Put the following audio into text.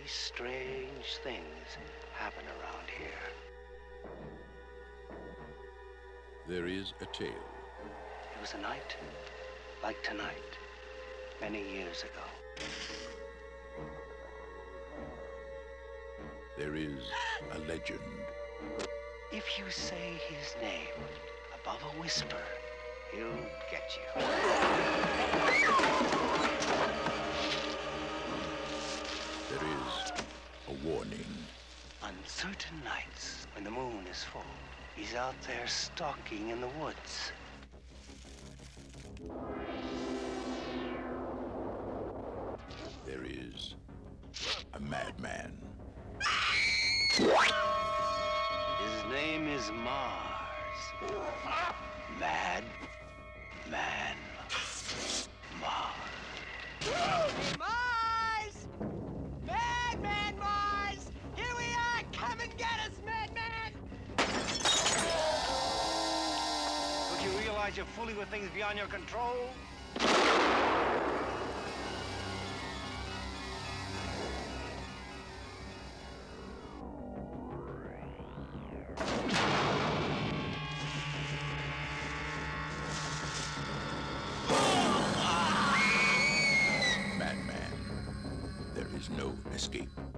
strange things happen around here. There is a tale. It was a night like tonight, many years ago. There is a legend. If you say his name above a whisper, he'll get you. There is a warning. On certain nights, when the moon is full, he's out there stalking in the woods. There is a madman. His name is Marz. Madman Marz. Marz! Madman Marz! Here we are! Come and get us, Madman! Don't you realize you're fooling with things beyond your control? Madman. There is no escape.